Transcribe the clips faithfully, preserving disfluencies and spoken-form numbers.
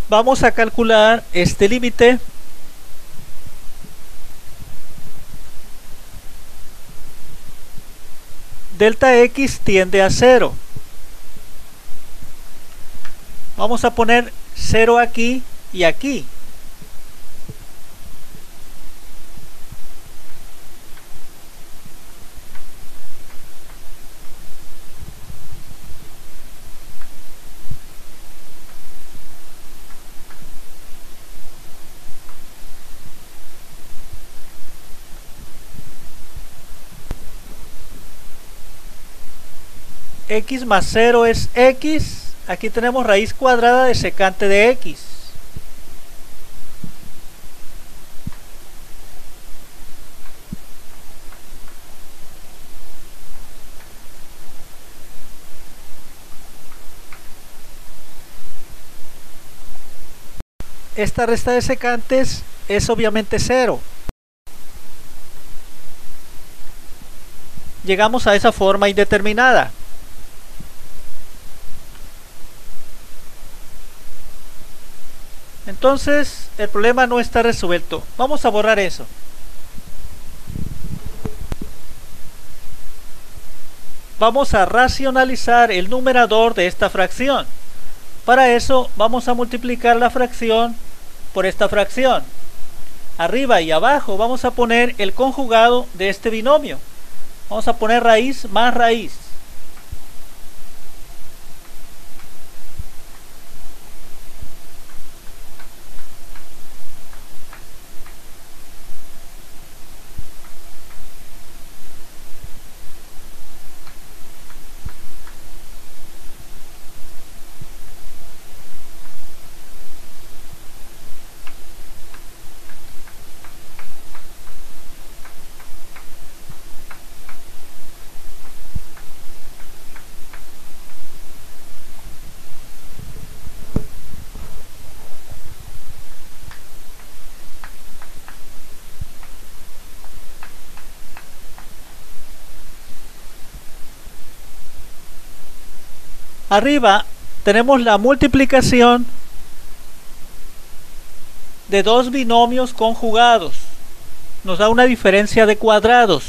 Vamos a calcular este límite. Delta X tiende a cero. Vamos a poner cero aquí y aquí. X más cero es X. Aquí tenemos raíz cuadrada de secante de X. Esta resta de secantes es obviamente cero. Llegamos a esa forma indeterminada. Entonces el problema no está resuelto. Vamos a borrar eso. Vamos a racionalizar el numerador de esta fracción. Para eso vamos a multiplicar la fracción por esta fracción. Arriba y abajo vamos a poner el conjugado de este binomio. Vamos a poner raíz más raíz. Arriba tenemos la multiplicación de dos binomios conjugados. Nos da una diferencia de cuadrados.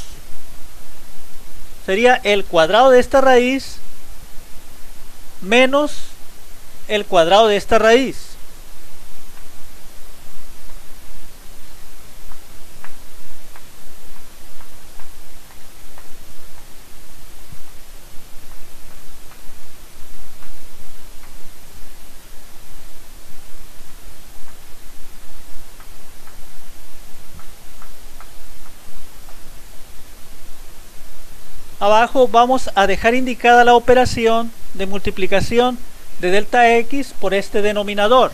Sería el cuadrado de esta raíz menos el cuadrado de esta raíz. Abajo vamos a dejar indicada la operación de multiplicación de delta X por este denominador.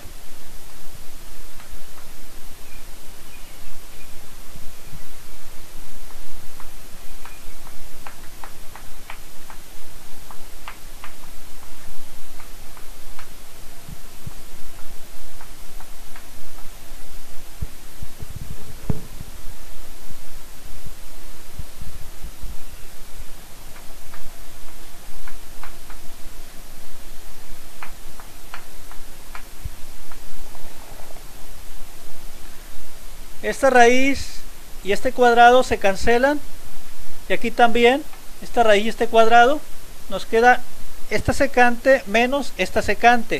Esta raíz y este cuadrado se cancelan, y aquí también esta raíz y este cuadrado. Nos queda esta secante menos esta secante.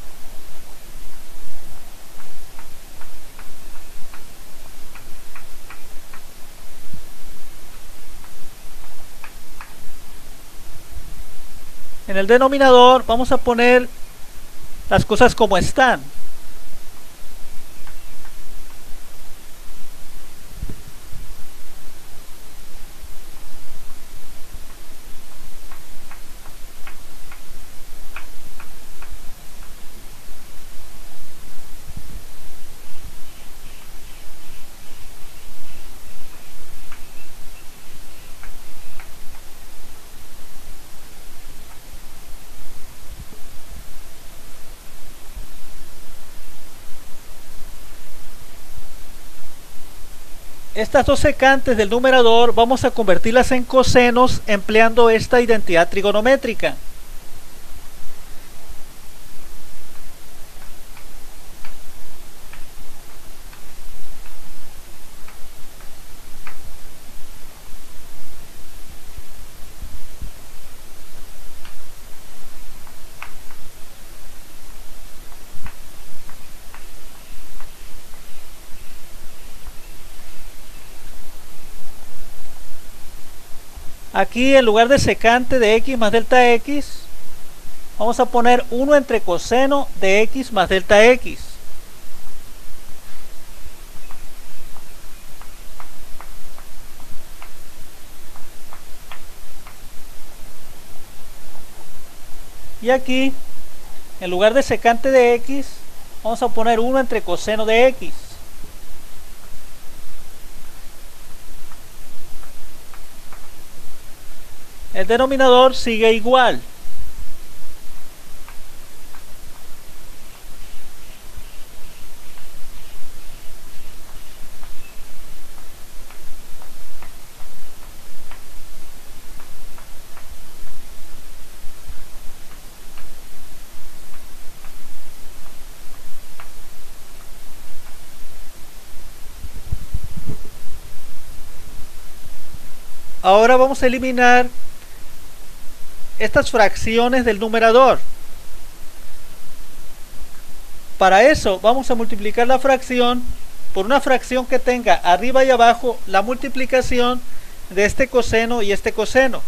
En el denominador vamos a poner las cosas como están. Estas dos secantes del numerador vamos a convertirlas en cosenos empleando esta identidad trigonométrica. Aquí en lugar de secante de x más delta x, vamos a poner uno entre coseno de x más delta x. Y aquí, en lugar de secante de x, vamos a poner uno entre coseno de x. El denominador sigue igual. Ahora vamos a eliminar estas fracciones del numerador. Para eso vamos a multiplicar la fracción por una fracción que tenga arriba y abajo la multiplicación de este coseno y este coseno.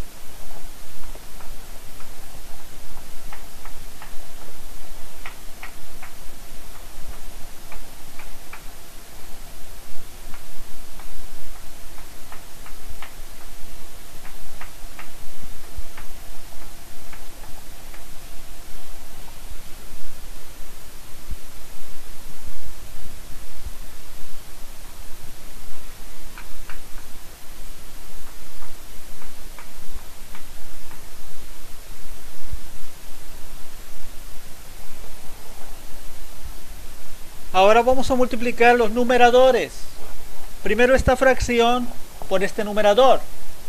Ahora vamos a multiplicar los numeradores. Primero esta fracción por este numerador.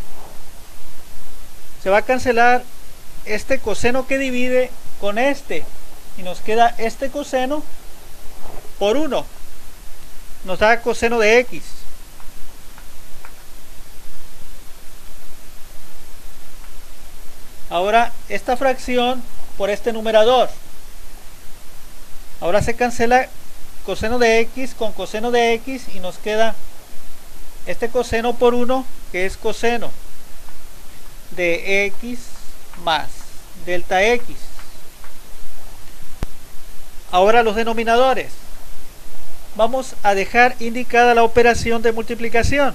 Se va a cancelar este coseno que divide con este. Y nos queda este coseno por uno. Nos da coseno de x. Ahora esta fracción por este numerador. Ahora se cancela coseno de x con coseno de x y nos queda este coseno por uno, que es coseno de x más delta x. Ahora los denominadores. Vamos a dejar indicada la operación de multiplicación.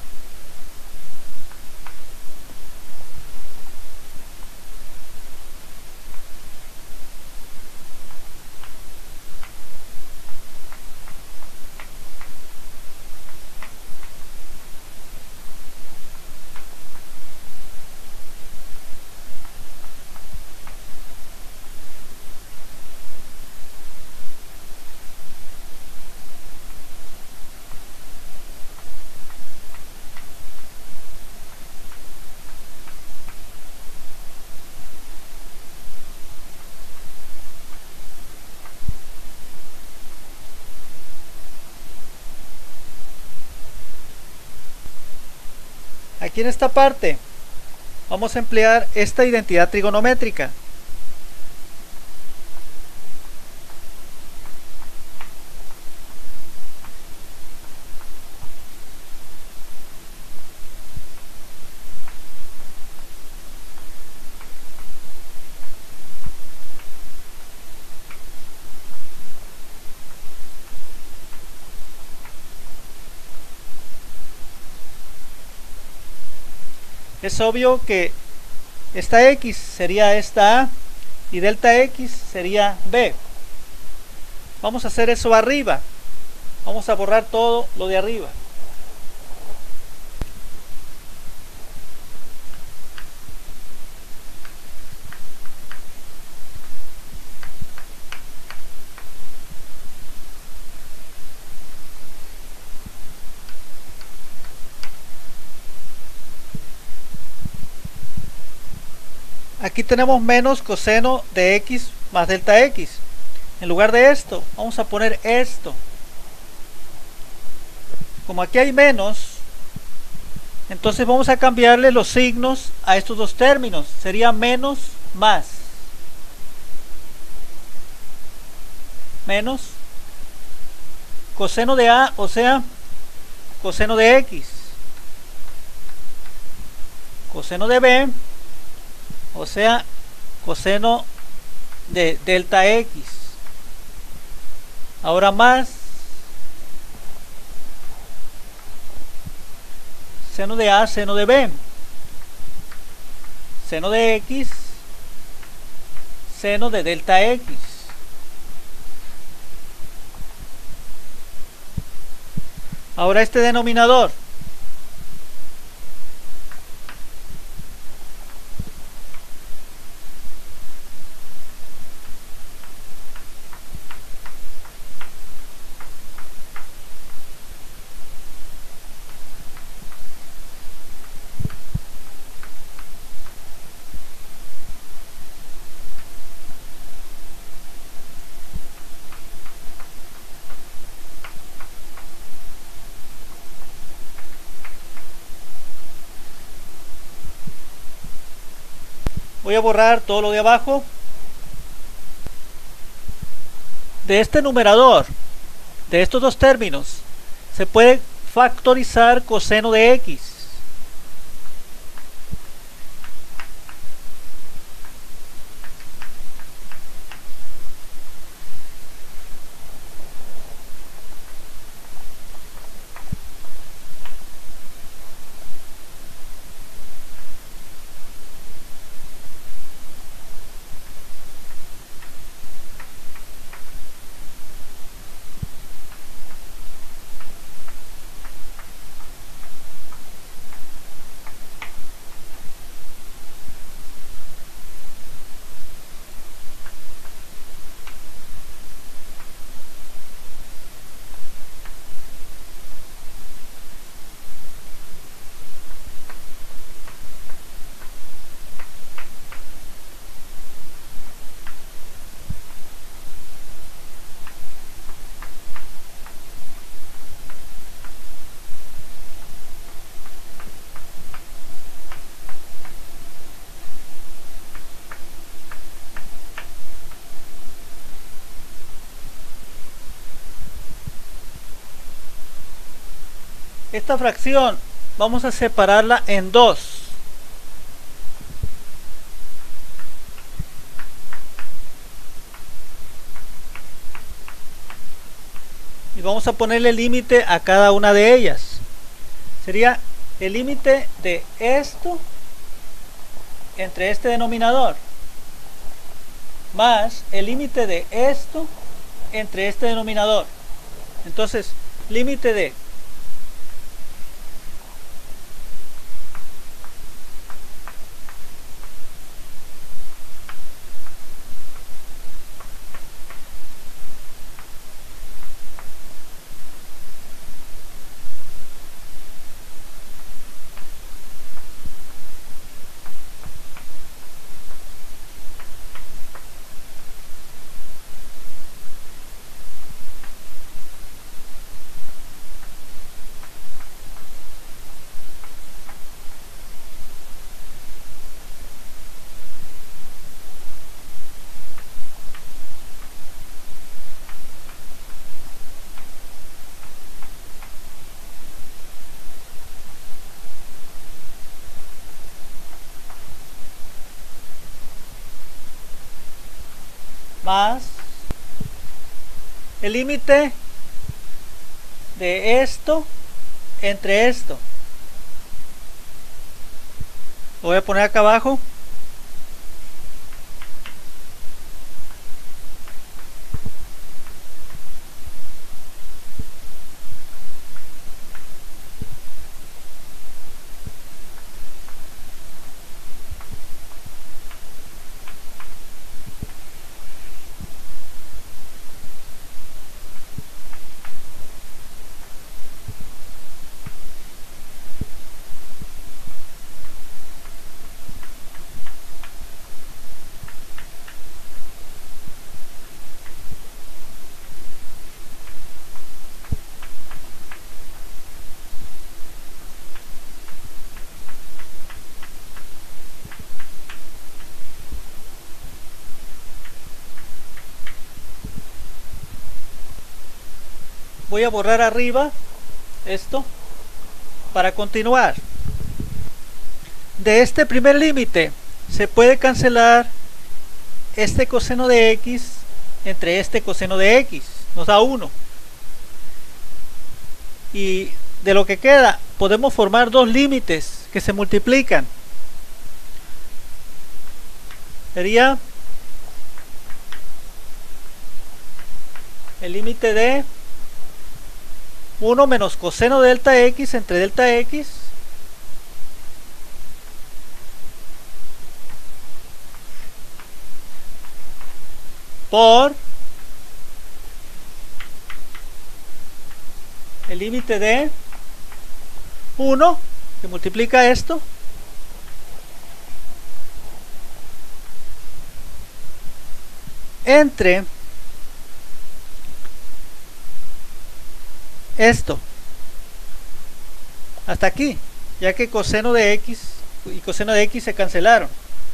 Aquí en esta parte vamos a emplear esta identidad trigonométrica. Es obvio que esta x sería esta a y delta x sería b. Vamos a hacer eso arriba. Vamos a borrar todo lo de arriba. Aquí tenemos menos coseno de x más delta x. En lugar de esto, vamos a poner esto. Como aquí hay menos, entonces vamos a cambiarle los signos a estos dos términos. Sería menos más. Menos coseno de a, o sea, coseno de x. coseno de b, o sea, coseno de delta x. Ahora más seno de a, seno de b, seno de x, seno de delta x. Ahora este denominador, voy a borrar todo lo de abajo. De este numerador, de estos dos términos, se puede factorizar coseno de x. Esta fracción vamos a separarla en dos. Y vamos a ponerle límite a cada una de ellas. Sería el límite de esto entre este denominador más el límite de esto entre este denominador. Entonces, límite de más el límite de esto entre esto. Lo voy a poner acá abajo. Voy a borrar arriba esto para continuar. de este primer límite se puede cancelar este coseno de x entre este coseno de x, nos da uno. Y de lo que queda podemos formar dos límites que se multiplican. Sería el límite de uno menos coseno de delta x entre delta x por el límite de uno que multiplica esto entre esto hasta aquí, ya que coseno de x y coseno de x se cancelaron.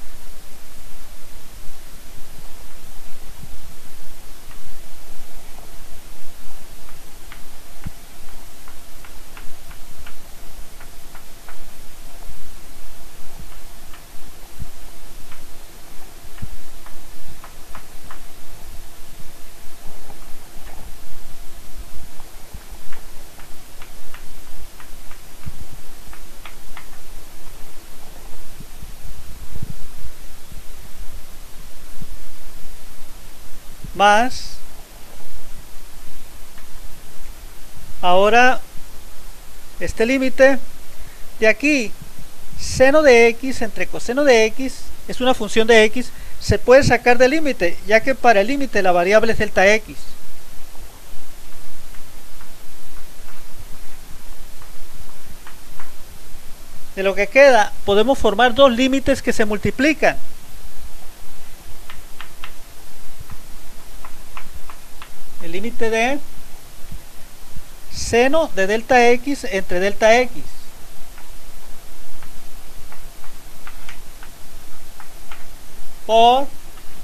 Más ahora este límite de aquí, seno de x entre coseno de x es una función de x, se puede sacar del límite, ya que para el límite la variable es delta x. De lo que queda podemos formar dos límites que se multiplican. El límite de seno de delta x entre delta x por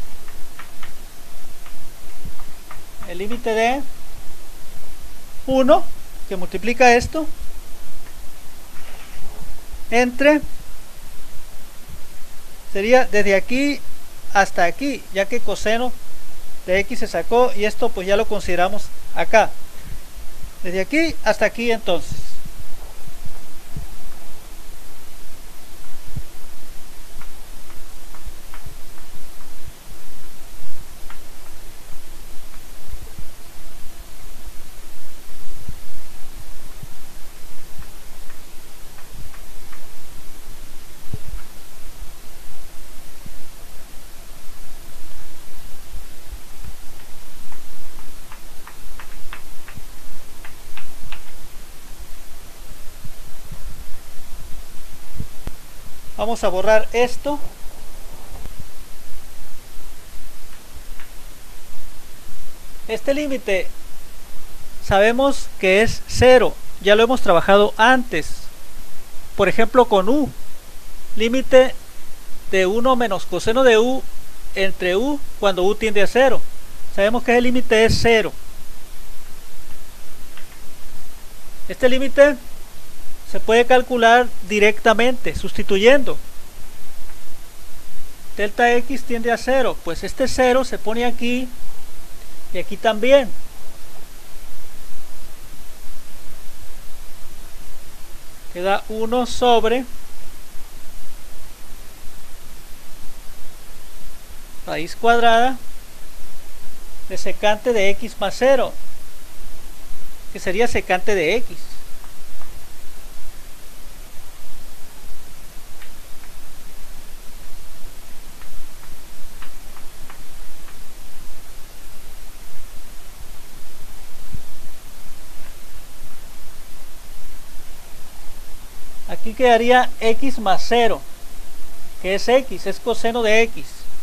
el límite de uno que multiplica esto entre, sería desde aquí hasta aquí, ya que coseno de x se sacó y esto pues ya lo consideramos acá, desde aquí hasta aquí. Entonces vamos a borrar esto. Este límite sabemos que es cero, ya lo hemos trabajado antes, por ejemplo con u, límite de uno menos coseno de u entre u cuando u tiende a cero, sabemos que el límite es cero. Este límite se puede calcular directamente sustituyendo. Delta x tiende a cero, pues este cero se pone aquí y aquí también. Queda uno sobre raíz cuadrada de secante de x más cero, que sería secante de x. Aquí quedaría x más cero, que es x, es coseno de x.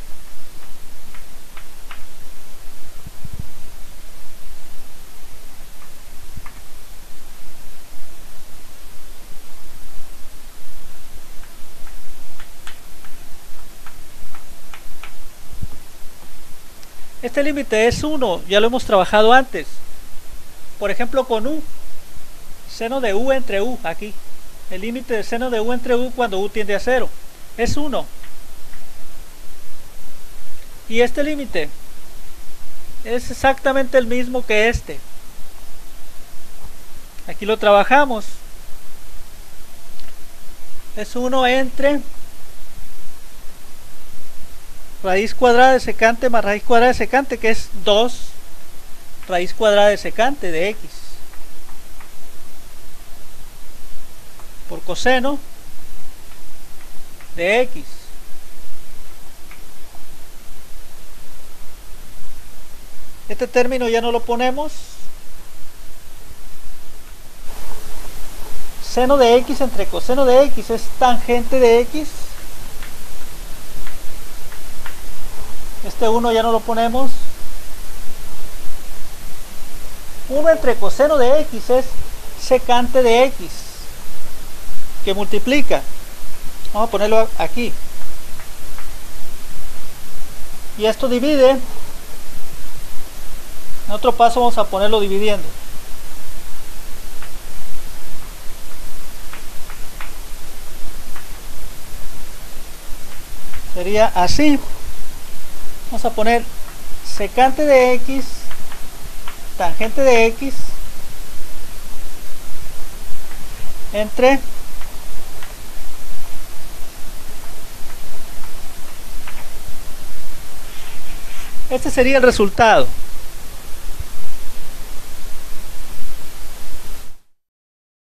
Este límite es uno, ya lo hemos trabajado antes. Por ejemplo con u, seno de u entre u, aquí. el límite del seno de u entre u cuando u tiende a cero, es uno. Y este límite es exactamente el mismo que este. Aquí lo trabajamos. Es uno entre raíz cuadrada de secante más raíz cuadrada de secante, que es dos raíz cuadrada de secante de x, por coseno de x. Este término ya no lo ponemos. Seno de x entre coseno de x es tangente de x. Este uno ya no lo ponemos. uno entre coseno de x es secante de x, que multiplica. Vamos a ponerlo aquí. Y esto divide. En otro paso vamos a ponerlo dividiendo. Sería así. Vamos a poner secante de x, tangente de x, entre este sería el resultado.